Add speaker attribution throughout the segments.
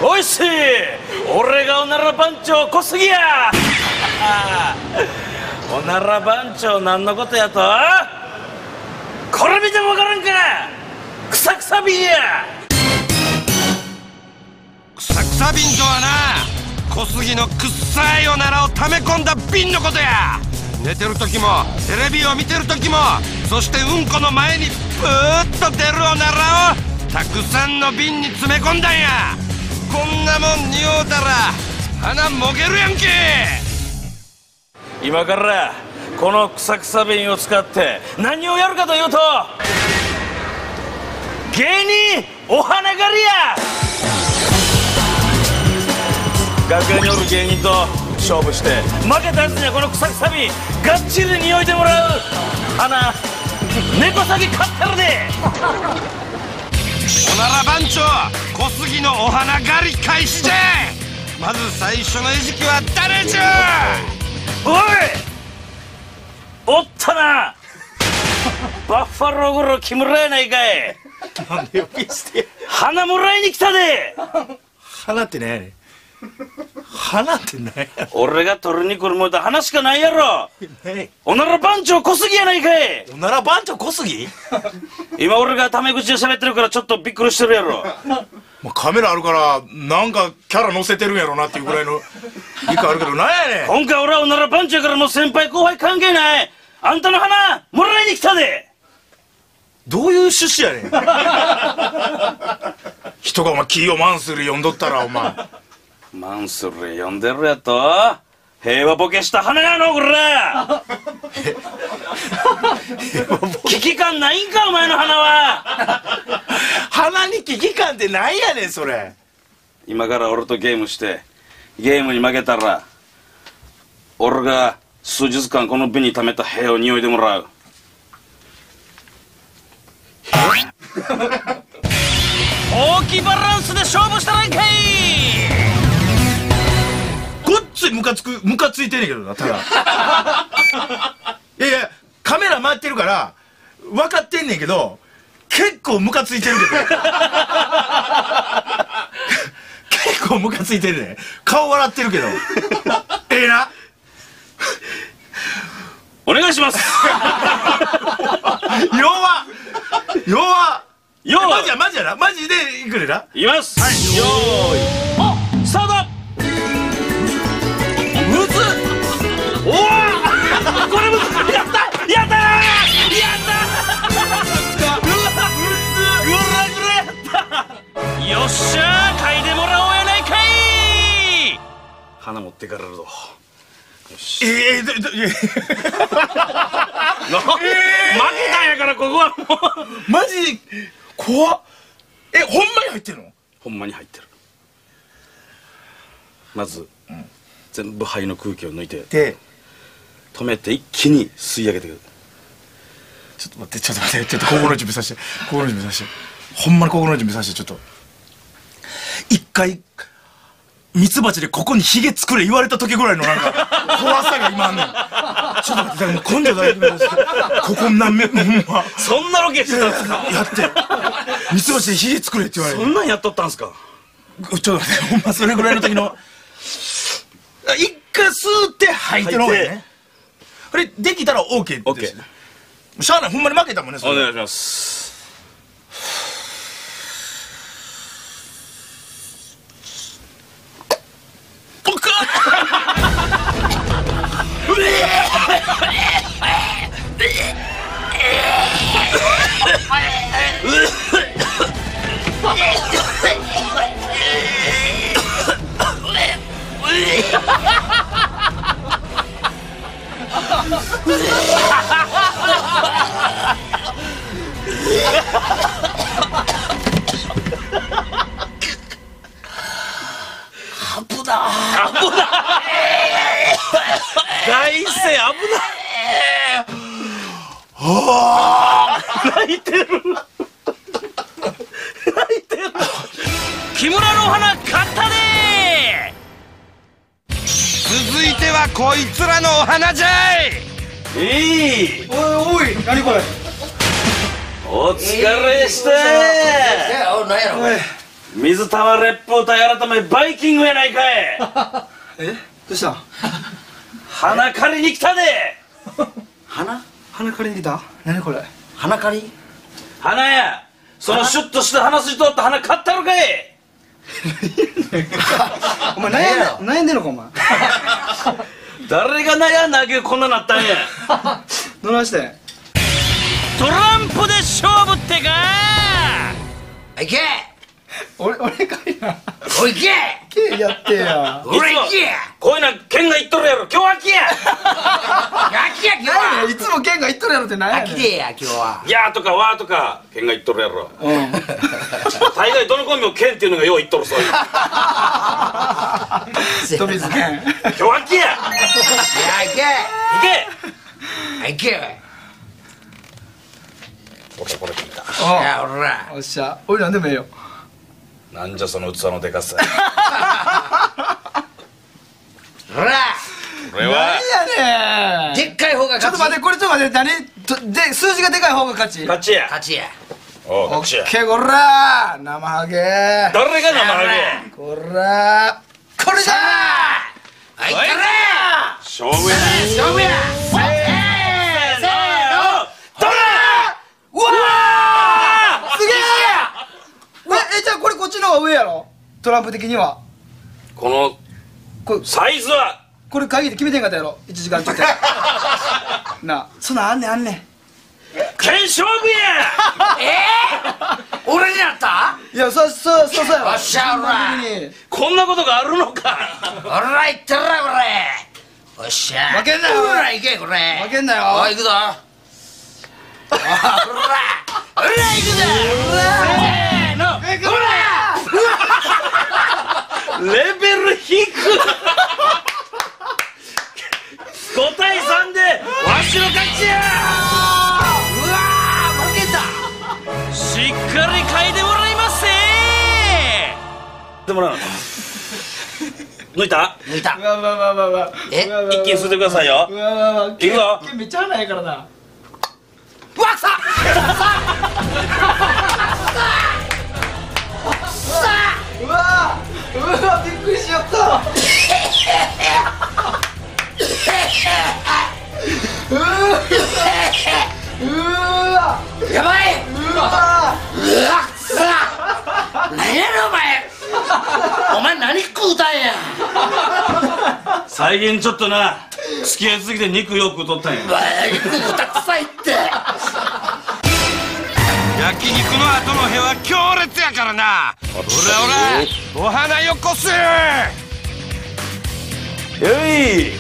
Speaker 1: おいしい。俺がおなら番長小杉や。おなら番長何のことやと。これ見てもわからんか。くさくさ瓶や。
Speaker 2: くさくさ瓶とはな、小杉のくっさいおならを溜め込んだ瓶のことや。寝てる時もテレビを見てる時も、そしてうんこの前にプーッと出るおならをたくさんの瓶に詰め込んだんや。こんなもん匂うたら鼻もげるやんけ。
Speaker 1: 今からこのくさくさ瓶を使って何をやるかというと、芸人お花狩りや。楽屋におる芸人と勝負して負けたやつにはこのくさくさ瓶がっちり匂いてもらう。花猫先買ってるで。
Speaker 2: おなら番長小杉のお花狩り開始じゃ。まず最初の餌食は誰じゃ。
Speaker 1: おいおったな。バッファローゴロ木村やないかい。
Speaker 3: なんで呼び捨て。
Speaker 1: 花もらいに来たで。
Speaker 3: 花って何やねん。花って何や。
Speaker 1: 俺が取りに来るもんだ花しかないやろ。おなら番長小杉やないかい。
Speaker 3: おなら番長小杉。
Speaker 1: 今俺がタメ口で喋ってるからちょっとびっくりしてるやろ。
Speaker 3: まあ、カメラあるからなんかキャラ乗せてるんやろなっていうぐらいの理解あるけど、なんやねん。
Speaker 1: 今回俺はおなら番長からもう先輩後輩関係ない。あんたの花もらいに来たで。
Speaker 3: どういう趣旨やねん。人がお前キーをマンスル読んどったらお前
Speaker 1: マンスル読んでるやと。平和ボケした花やのこれ。危機感ないんかお前の花は。
Speaker 3: 鼻に危機感ってなんやねんそれ。
Speaker 1: 今から俺とゲームしてゲームに負けたら俺が数日間この瓶に溜めた屁を匂いでもらう。大きいバランスで勝負したらんかい。
Speaker 3: ごっついムカついてんねんけどな。ただいやいやカメラ回ってるから分かってんねんけど、結構ムカついてるけど結構ムカついてるね。顔笑ってるけどええな。
Speaker 1: お願いします。
Speaker 3: 弱
Speaker 1: よ
Speaker 3: マジやな。マジでいくれな。
Speaker 1: いきます。はい、よーいおスタート。むずっ。おおこれむずっ。やったやったよっしゃー嗅いでもらおうやないかい。花持ってからるぞ。よし負けたんやからここはもう
Speaker 3: マジ怖っ。ほんまに入ってるの。
Speaker 1: ほんまに入ってる。まず、全部肺の空気を抜いて
Speaker 3: で
Speaker 1: 止めて一気に吸い上げてくる。
Speaker 3: ちょっと待って心の準備させてほんまに心の準備させて。ちょっと一回ミツバチでここにヒゲ作れ言われた時ぐらいのなんか怖さが今あんねん。ちょっと待って、もう根性だけここ何メほんま
Speaker 1: そんなロケしてたんですか。
Speaker 3: やってミツバチでヒゲ作れって言われて、
Speaker 1: そんなんやっとったんすか。
Speaker 3: ちょっと待って、ほんまそれぐらいの時の一回吸って吐いての方がいいね。これできたら OK ですね。しゃあない、ほんまに負けたもんね。
Speaker 1: お願いします。大生危ない泣いてる木村の花買ったで。
Speaker 2: 続いてはこいつらのお花じゃい。
Speaker 3: おい何これ。
Speaker 1: お疲れした。
Speaker 4: なんやろこれ。
Speaker 1: 水玉烈風隊改めバイキングやないかい。
Speaker 4: え、どうした？
Speaker 1: 花借りに来たで。
Speaker 4: 花借りに来た？何これ？
Speaker 5: 花借り？
Speaker 1: 花や。そのシュッとして鼻筋通った花買ったのかい。
Speaker 4: お前悩んでんのかお前。
Speaker 1: 誰が悩んだけこんななったんや。
Speaker 4: どないして？
Speaker 1: トランプで勝負ってか。
Speaker 5: いけ！
Speaker 4: 俺かいな。
Speaker 5: おいけ！
Speaker 4: けやってや。
Speaker 5: 俺行け！
Speaker 1: こういうのは剣が言っとるやろ。今日は秋や。
Speaker 5: 秋や今日は！
Speaker 4: いつも剣が言っとるやろって何やねん。
Speaker 5: 秋でや今日は。
Speaker 1: やーとかわーとか剣が言っとるやろ。
Speaker 4: うん。
Speaker 1: 大概どのコンビも剣っていうのがよう言っとるそういう。
Speaker 4: 飛びつけん。
Speaker 1: 今日は秋や。
Speaker 5: いや行け！
Speaker 1: 行け。
Speaker 5: 行け！
Speaker 1: これ決めた。
Speaker 5: いやほら。
Speaker 4: おっしゃ。おいなんでもええよ。
Speaker 1: なんじゃその器のでかさ。
Speaker 5: ほら。
Speaker 1: これは
Speaker 4: 何やねん。
Speaker 5: でっかい方が勝ち。
Speaker 4: ちょっと待って、これちょっと待って、で、数字がでかい方が勝ち。
Speaker 1: 勝ちや。
Speaker 5: 勝ちや。
Speaker 1: おう
Speaker 4: オ
Speaker 1: 勝ちや
Speaker 4: ッ。ケー、こらー生ハゲー。
Speaker 1: 誰が生ハゲ。
Speaker 4: こらーこれだ
Speaker 5: はい行ったれ！
Speaker 1: 勝負や。
Speaker 5: 勝負や！
Speaker 1: せーの。どれ。
Speaker 4: うわーすげえじゃあこれこっちの方が上やろトランプ的には。
Speaker 1: この
Speaker 4: これ
Speaker 1: サイズは。
Speaker 4: これ会議で決めてんかったやろ1時間ちょっとなあ、そんなんあんねん
Speaker 1: 剣勝負や。
Speaker 5: 俺になった？
Speaker 4: いや、そうやろ。
Speaker 5: よっしゃおら
Speaker 1: こんなことがあるのか。
Speaker 5: おら行ってらこれ。おっしゃ
Speaker 4: 負けんなよ
Speaker 5: ほら行けこれ。
Speaker 4: 負けんなよ。
Speaker 5: おい行くぞ。ほら行くぞ。せーのほら。
Speaker 1: レベル低く。5対3でわしの勝ちや。
Speaker 5: うわー負けた。
Speaker 1: しっかり嗅いでもらいますでもらうの抜いた。
Speaker 5: 抜いた。
Speaker 4: うわ
Speaker 5: え
Speaker 1: 一気に吸ってくださいよ。
Speaker 4: うわ
Speaker 1: いくぞ。
Speaker 4: 剣めっちゃ花やからな。
Speaker 5: うわっさ
Speaker 4: うわびっくりしちゃった
Speaker 5: やばい。
Speaker 4: うわ
Speaker 5: 何やねんお前。お前何食うたんや。
Speaker 1: 最近ちょっとな付き合いすぎて肉よく食うとったんや。
Speaker 5: 肉くたくさいって。
Speaker 2: 焼肉の後のへは強烈やからな。ほらお花よこせ。
Speaker 1: よい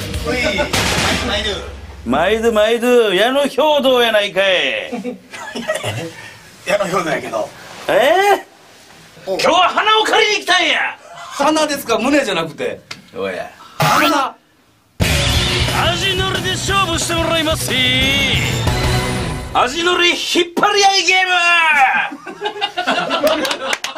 Speaker 1: 毎度矢野兵道やないかい。
Speaker 3: 矢野兵道やけど
Speaker 1: 今日は花を借りに来たんや。
Speaker 3: 鼻ですか胸じゃなくて。
Speaker 1: おや
Speaker 4: 花
Speaker 1: 味のりで勝負してもらいます味のり引っ張り合いゲーム。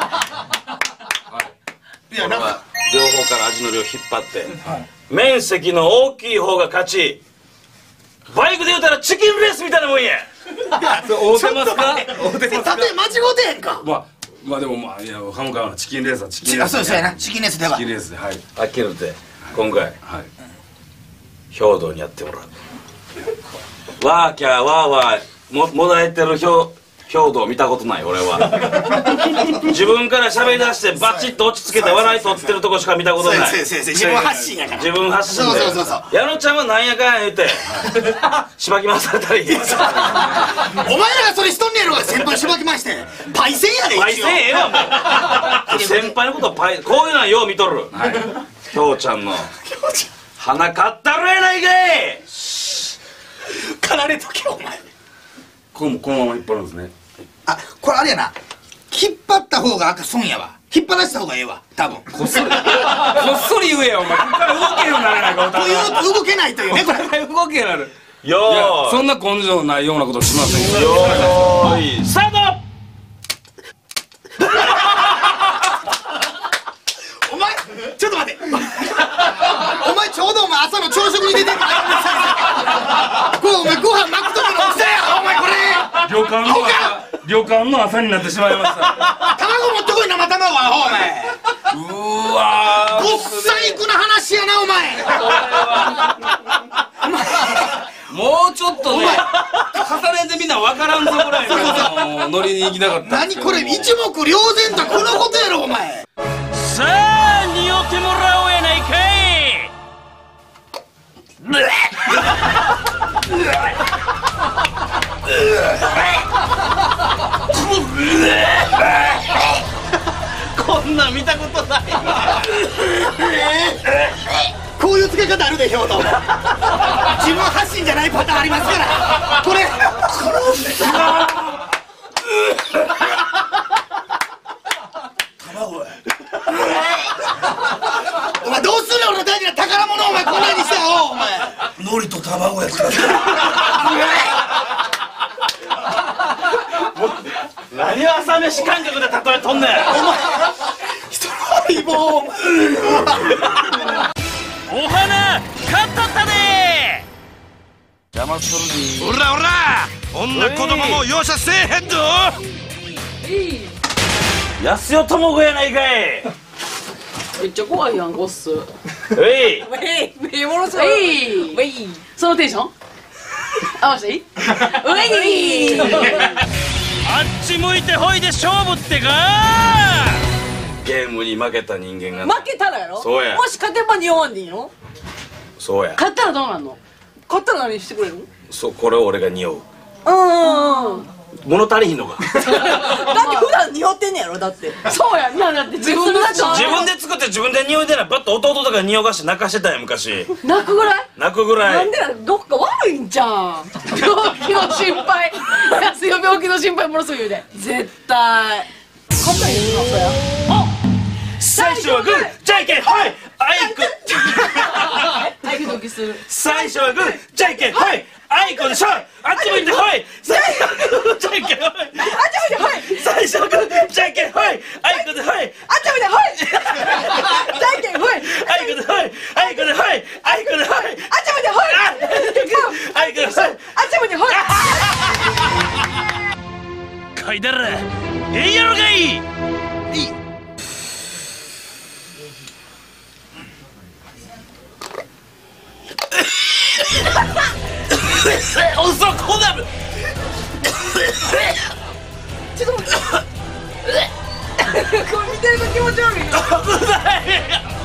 Speaker 3: いやなんか
Speaker 1: 両方から味のりを引っ張って、面積の大きい方が勝ち。バイクで言うたらチキンレースみたいなもんや。
Speaker 3: 合うてますか？合うてますか？
Speaker 5: 間違うてへんか。
Speaker 3: まあでもいやハムカはチキンレースはチキンレース。
Speaker 5: そうやなチキンレースでは。
Speaker 3: チキンレースではい
Speaker 1: あっきり言って今回
Speaker 3: はい。
Speaker 1: 兵道にやってもらう。ワーキャーワーワーもだえてる兵道見たことない俺は。自分から喋り出してバチッと落ち着けて笑い取ってるとこしか見たことない。
Speaker 5: 自分発信やから。
Speaker 1: 自分発信で
Speaker 5: そう
Speaker 1: 矢野ちゃんはなんやかんや言うてしばき回されたり。
Speaker 5: お前らがそれしとんねやろが先輩しばきましてパイセンやで。
Speaker 1: パイセンええわもう。先輩のことパイこういうのはよう見とる。ひょうちゃんの鼻かったろやないかい。
Speaker 5: かられとけお前。
Speaker 3: このまま引っ張るんですね。
Speaker 5: あ、これあれやな。引っ張った方が赤損やわ。引っ張らした方がええわ多分。
Speaker 3: こっそり言えよお前。こっから動けるようにならないかお
Speaker 5: と
Speaker 3: 互い。
Speaker 5: いうと動けないというねこれ。
Speaker 3: 動けなる。
Speaker 1: よ
Speaker 3: いや
Speaker 1: ー
Speaker 3: そんな根性ないようなことしませんよ。
Speaker 1: よーいスタート。
Speaker 5: お前ちょっと待って。お前ちょうどお前朝の朝食に出てるからこれお前ご飯巻く時の大きさやお前これ。
Speaker 3: 旅館の朝になってしまいました。
Speaker 5: 卵持ってこい生卵。 アホお前。
Speaker 1: うわー
Speaker 5: ごっさいくな話やなお前。
Speaker 1: もうちょっとね重ねてみな分からんぞぐらいのノリに行きたかった。
Speaker 5: 何これ一目瞭然とこのことやろお前。
Speaker 6: さあ匂ってもらおうやないかい。
Speaker 1: こんなん見たことない。
Speaker 5: こういう付け方あるで兵頭。自分発信じゃないパターンありますからこれ。お前どうするよ俺の大事な宝物をお前こんなにしたよお前。
Speaker 3: 海苔と卵やつ
Speaker 1: 何を朝飯感覚で例えとんねん。
Speaker 5: 相棒。
Speaker 6: お花買ったったで。
Speaker 1: 邪魔する
Speaker 2: おらおら女子供も容赦せえへんぞ。
Speaker 1: 安代智子やないかい。
Speaker 7: めっちゃ怖いやんゴッス。
Speaker 1: うい
Speaker 7: ウェイものすごい。ウェイそのテンション合わせていい？ウェイ
Speaker 6: あっち向いてほいで勝負ってか。
Speaker 1: ゲームに負けた人間が
Speaker 7: 負けたらやろ。
Speaker 1: そうや
Speaker 7: もし勝てば匂わんでいいの？
Speaker 1: そうや
Speaker 7: 勝ったらどうなんの？勝ったら何してくれるの？
Speaker 1: これを俺が匂う。物足りひんのか。
Speaker 7: だって普段匂ってんねやろだって。そうやんな。だって自分だと
Speaker 1: 自分で作って自分で匂いでない。バッと弟とか匂がして泣かしてたんや昔。
Speaker 7: 泣くぐらい？
Speaker 1: 泣くぐら
Speaker 7: ないんでどっか悪いんじゃん。病気の心配。安代病気の心配ものすごい言うで。絶対勝ったらいいのそや。
Speaker 1: 最初はグーじゃんけんはいあいこ。
Speaker 7: ドキドキする。
Speaker 1: 最初はグーじゃんけんはいあいこでしょ。あっち向いてほい。最初はグーじゃんけんはい。
Speaker 7: あっち向いてほい。
Speaker 1: 最初はグーじゃんけんはいあいこではい。
Speaker 7: あっち向いてほい。じゃんけんほい。
Speaker 1: あいこではいあいこではいあいこではい。
Speaker 7: あっち向いてほい。
Speaker 1: あいこではい。
Speaker 7: あっち向いてほい。
Speaker 6: かいだらええやろがい。
Speaker 1: おそこだ。
Speaker 7: ちょっと待って。これ見てると気持ち悪いな。
Speaker 1: 危ない。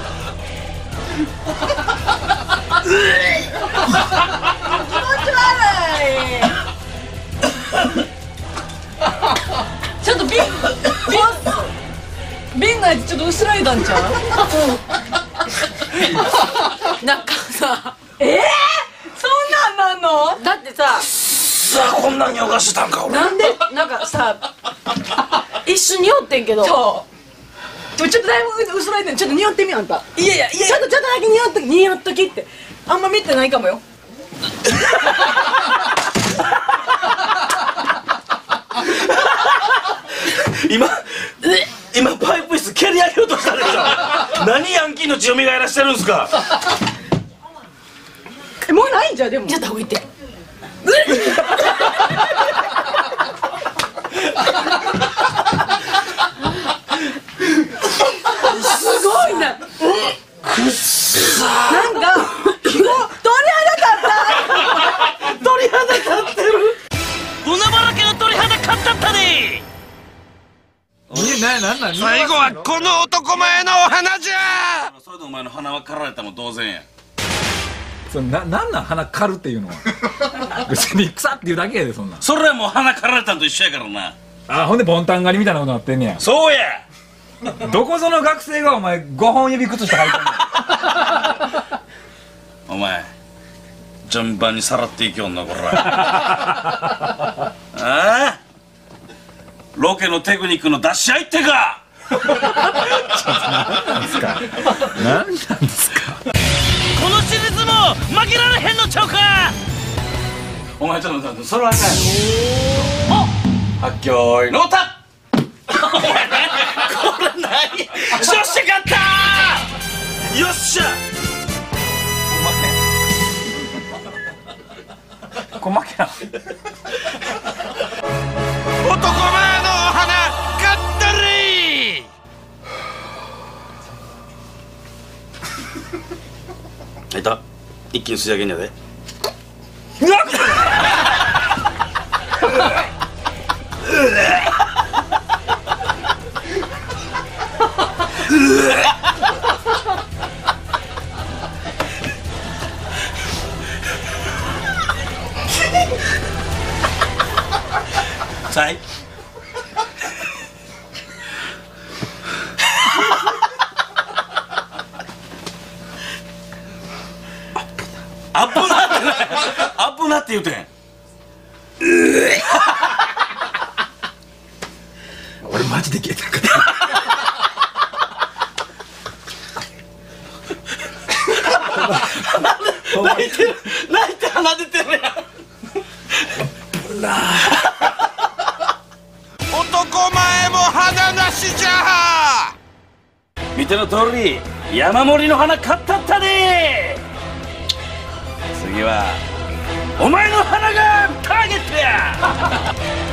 Speaker 7: 気持ち悪い。ちょっと瓶のやつちょっと薄らいだんちゃう？なんかさ、そんなんなんの？だってさ、
Speaker 1: さあこんなに汚したんか俺。
Speaker 7: なんでなんかさ、一瞬匂ってんけど。そう。ちょっとだいぶ薄らいでん。ちょっと匂ってみあんた。いやいやいや。ちょっとだけ匂っときって。あんま見てないかもよ。
Speaker 1: 今パイプ室蹴り上げようとしたでしょ。何ヤンキーの血を蘇らしてるんすか。
Speaker 7: もうないんじゃでも。やった方がいいって。すごいな。くっさー。なんか鳥肌立った。
Speaker 1: 鳥肌立ってる。
Speaker 6: 海原家の鳥肌買ったったで。
Speaker 2: 最後はこの男前のお花じゃ。
Speaker 1: それでお前の鼻は刈られたも同然や。
Speaker 3: なんなん鼻刈るっていうのは。別に草っていうだけやでそんなん。
Speaker 1: それはもう鼻刈られたんと一緒やからな。
Speaker 3: あ、ほんでボンタン狩りみたいなことなってんねや。
Speaker 1: そうや。
Speaker 3: どこぞの学生がお前5本指靴下履いてんの。
Speaker 1: お前順番にさらっていきよんなこら。ああロケのテクニックの出し合いってか。
Speaker 3: なんですか。なんなんですか。
Speaker 6: このシリーズも負けられへんのちゃうか。
Speaker 1: お前ちょっと待って、それはあかんよ。はっきょーいのーた。これ何。よっしゃ勝ったー。よっしゃ。
Speaker 3: 小負けな。
Speaker 2: 男前のお花買ったり。
Speaker 1: いた一気に吸い上げんやで。さいアップなってないアップなって言うてん。
Speaker 3: 俺マジで消えたか
Speaker 1: 泣いて鼻出てるやん。
Speaker 2: 男前も鼻なしじゃ。
Speaker 1: 見ての通り山盛りの花買ったったで。次はお前の花がターゲットや。